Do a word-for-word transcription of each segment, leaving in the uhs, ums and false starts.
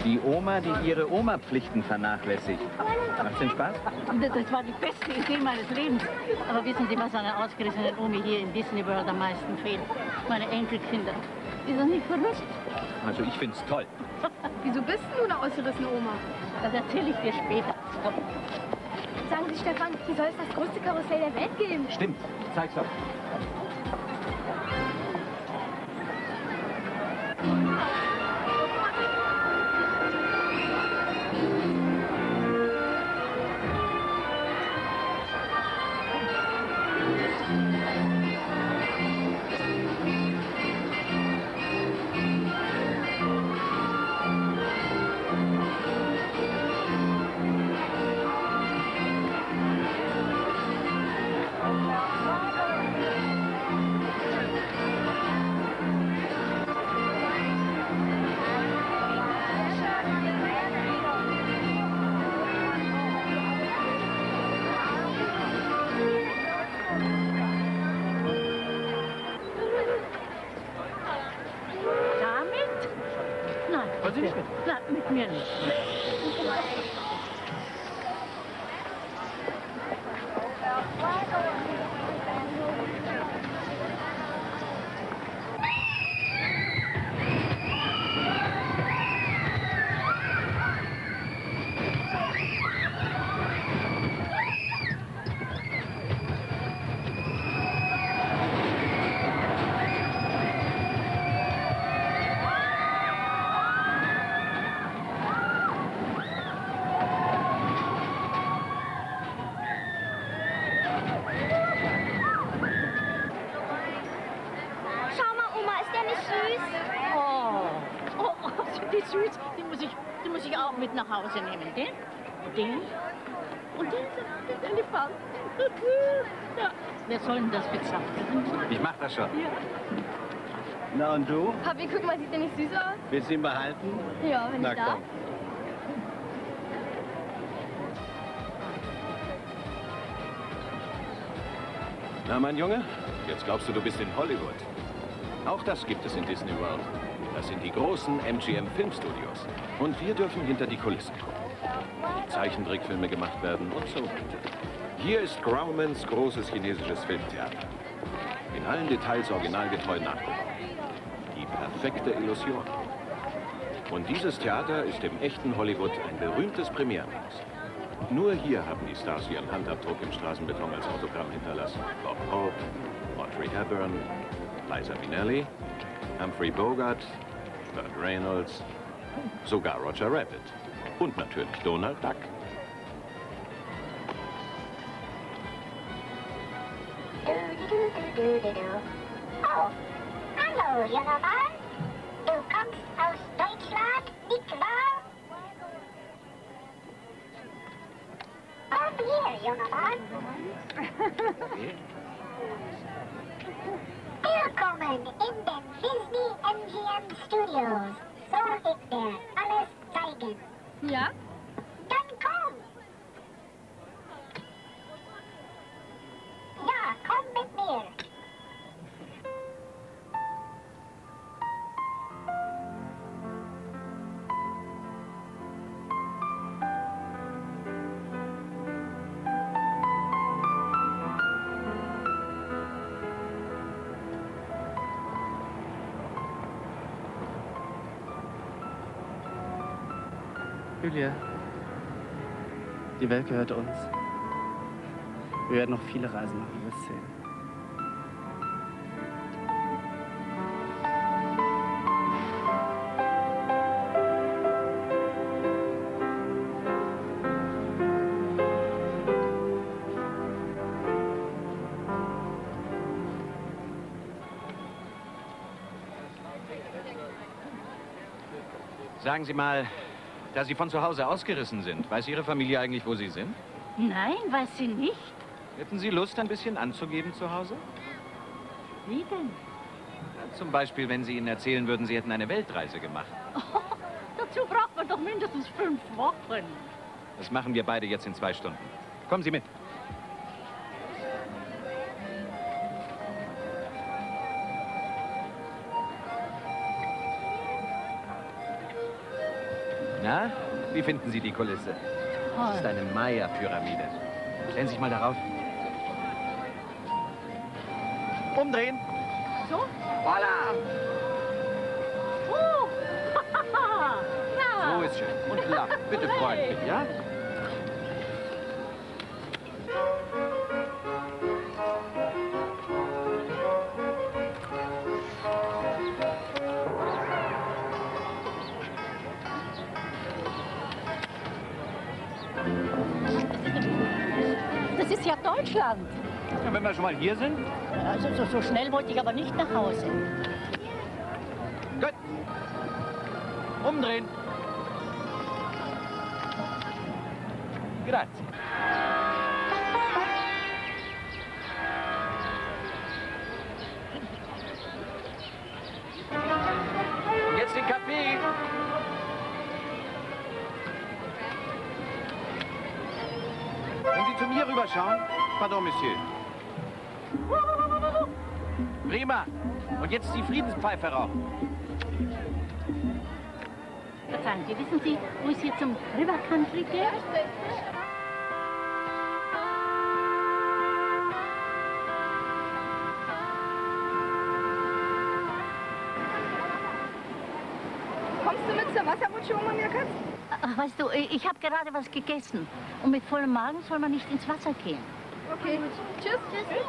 Die Oma, die ihre Oma-Pflichten vernachlässigt. Macht's den Spaß? Das war die beste Idee meines Lebens. Aber wissen Sie, was einer ausgerissenen Omi hier in Disney World am meisten fehlt? Meine Enkelkinder. Ist das nicht verrückt? Also ich find's toll. Wieso bist du eine ausgerissene Oma? Das erzähle ich dir später. Komm. Sagen Sie, Stefan, hier soll es das größte Karussell der Welt geben. Stimmt. Zeig's doch. Nein, mit mir nicht. Süß, die muss ich, die muss ich auch mit nach Hause nehmen. Den, den und den, den Elefant. Ja, wer soll denn das bezahlen? Ich mach das schon. Ja. Na und du? Papi, guck mal, sieht der nicht süß aus? Willst du ihn behalten? Ja, wenn Na, ich darf. komm. Na, mein Junge, jetzt glaubst du, du bist in Hollywood. Auch das gibt es in Disney World. Das sind die großen M G M Filmstudios. Und wir dürfen hinter die Kulissen gucken. Wie Zeichentrickfilme gemacht werden und so weiter. Hier ist Grauman's großes chinesisches Filmtheater. In allen Details originalgetreu nachgebaut. Die perfekte Illusion. Und dieses Theater ist im echten Hollywood ein berühmtes Premierenhaus. Nur hier haben die Stars ihren Handabdruck im Straßenbeton als Autogramm hinterlassen. Bob Hope, Audrey Hepburn, Liza Minnelli, Humphrey Bogart, Burt Reynolds, sogar Roger Rabbit und natürlich Donald Duck. Oh, hallo, junger Mann. Du kommst aus Deutschland, nicht wahr? Komm hier, junger Mann. Willkommen in den Disney M G M Studios. Soll ich dir alles zeigen? Ja? Dann komm! Ja, komm mit mir. Julia, die Welt gehört uns. Wir werden noch viele Reisen machen, wirst sehen. Sagen Sie mal, da Sie von zu Hause ausgerissen sind, weiß Ihre Familie eigentlich, wo Sie sind? Nein, weiß sie nicht. Hätten Sie Lust, ein bisschen anzugeben zu Hause? Wie denn? Ja, zum Beispiel, wenn Sie Ihnen erzählen würden, Sie hätten eine Weltreise gemacht. Oh, dazu braucht man doch mindestens fünf Wochen. Das machen wir beide jetzt in zwei Stunden. Kommen Sie mit. Na, wie finden Sie die Kulisse? Das ist eine Maya-Pyramide. Stellen Sie sich mal darauf. Umdrehen. So? Voila! Oh! Ja! So ist schön. Und lachen. Bitte freundlich, ja? Das ist ja Deutschland. Ja, wenn wir schon mal hier sind. Also so, so schnell wollte ich aber nicht nach Hause. Gut. Umdrehen. Grazie. Jetzt den Kaffee. Können Sie zu mir rüberschauen? Pardon, Monsieur. Prima. Und jetzt die Friedenspfeife rauchen. Verzeihen Sie, wissen Sie, wo es hier zum River Country geht? Kommst du mit zur Wasserrutsche, Oma Mirkat? Ach, weißt du, ich habe gerade was gegessen. Und mit vollem Magen soll man nicht ins Wasser gehen. Okay, tschüss. Tschüss.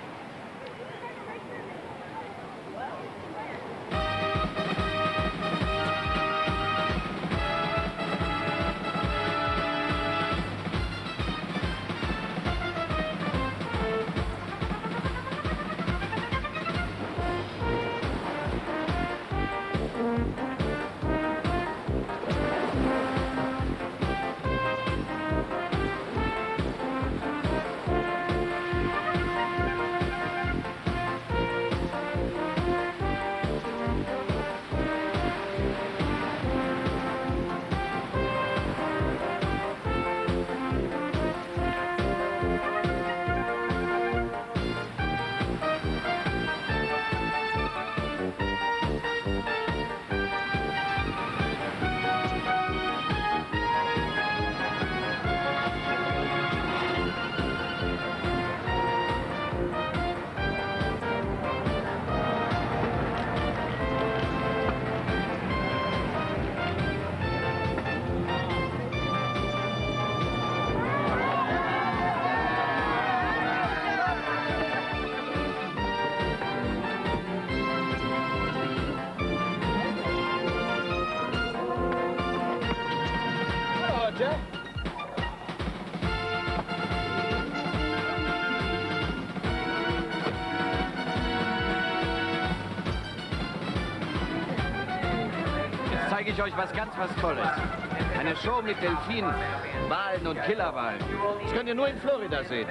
Zeige ich euch was ganz was Tolles. Eine Show mit Delfinen, Walen und Killerwalen. Das könnt ihr nur in Florida sehen.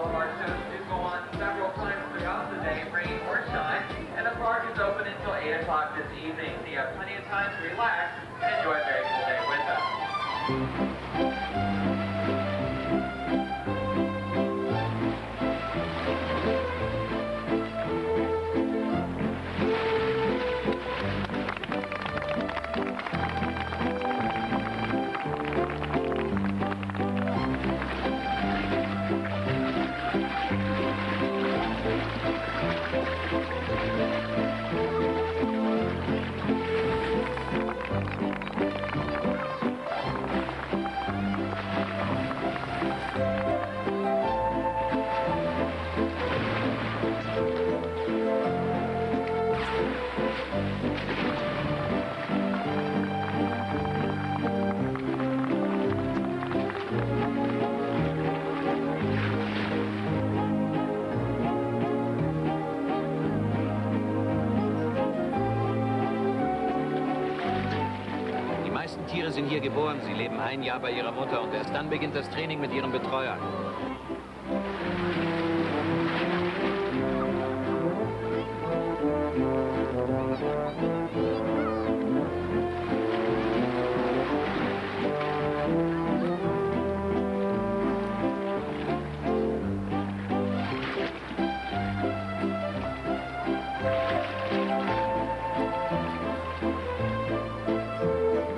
Tiere sind hier geboren. Sie leben ein Jahr bei ihrer Mutter und erst dann beginnt das Training mit ihrem Betreuer.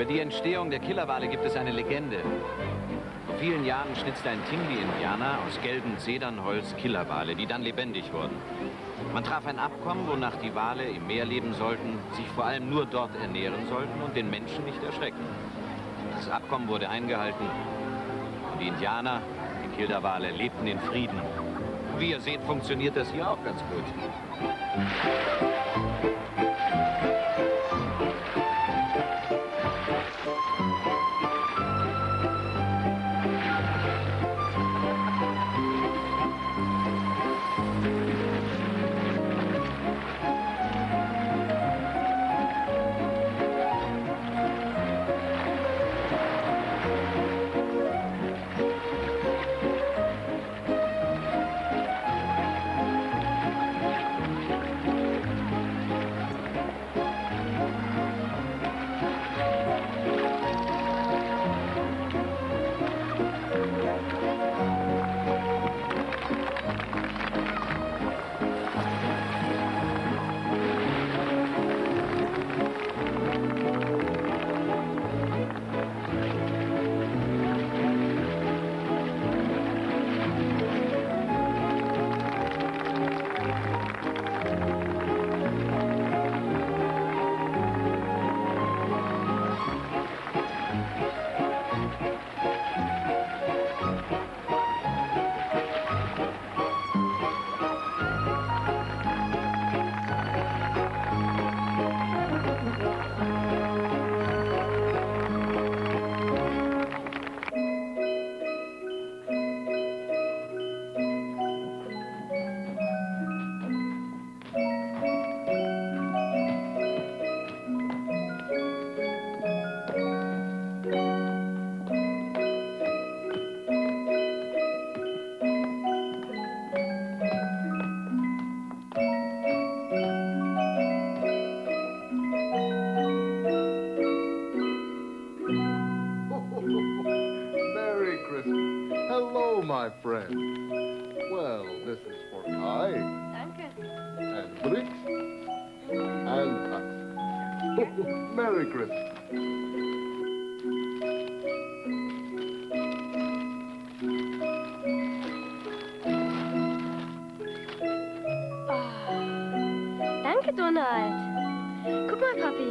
Über die Entstehung der Killerwale gibt es eine Legende. Vor vielen Jahren schnitzte ein Tingli-Indianer aus gelbem Zedernholz Killerwale, die dann lebendig wurden. Man traf ein Abkommen, wonach die Wale im Meer leben sollten, sich vor allem nur dort ernähren sollten und den Menschen nicht erschrecken. Das Abkommen wurde eingehalten und die Indianer, die Killerwale, lebten in Frieden. Wie ihr seht, funktioniert das hier auch ganz gut. Merry Christmas. Hello, my friend. Well, this is for Kai. Danke. And Brix. And Axel. Merry Christmas. Oh, danke, Donald. Guck mal, Papi.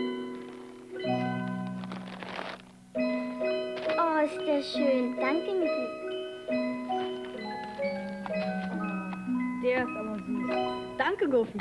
Oh, ist der schön. Danke, Niki. Der ist aber süß. Danke, Goofy.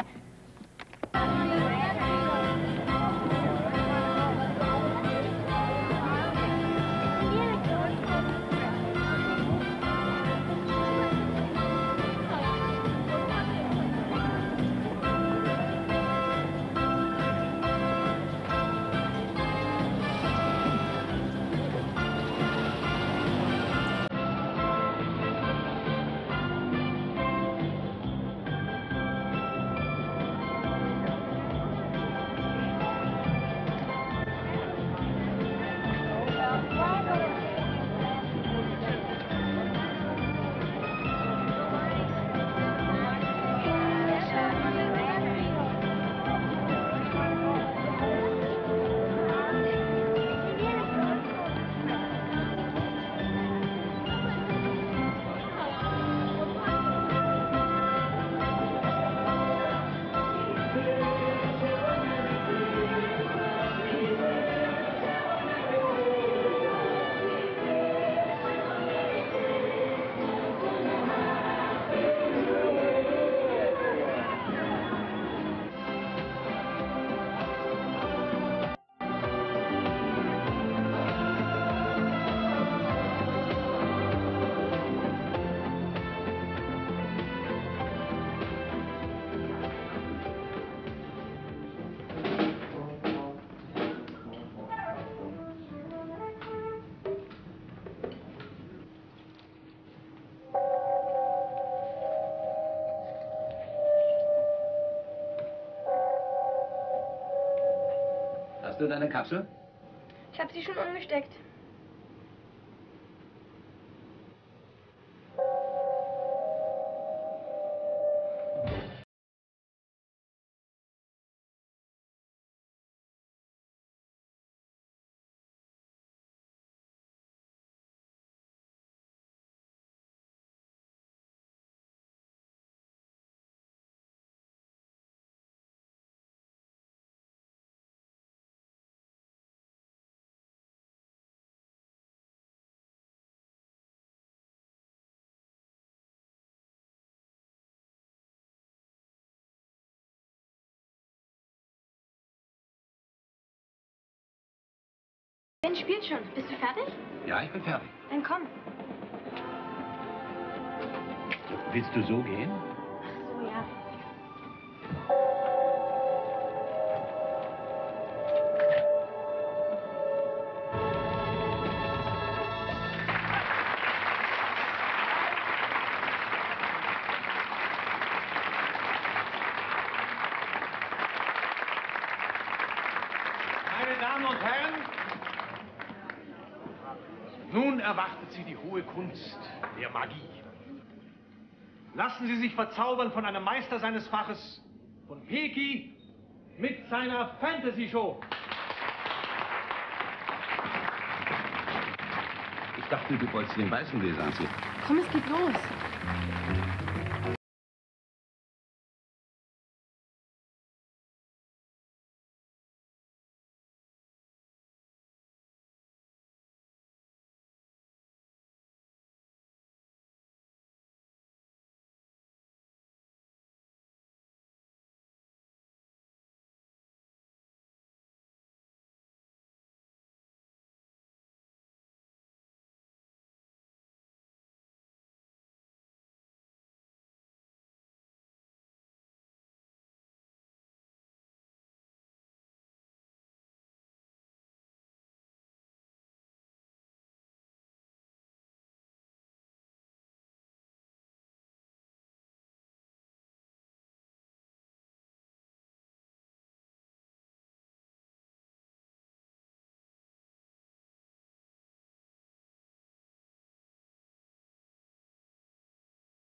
Hast du deine Kapsel? Ich habe sie schon umgesteckt. Ben spielt schon. Bist du fertig? Ja, ich bin fertig. Dann komm. Willst du so gehen? Ach so, ja. Meine Damen und Herren, nun erwartet Sie die hohe Kunst der Magie. Lassen Sie sich verzaubern von einem Meister seines Faches, von Peki mit seiner Fantasy-Show. Ich dachte, du wolltest den weißen Bläser anziehen. Komm, es geht los.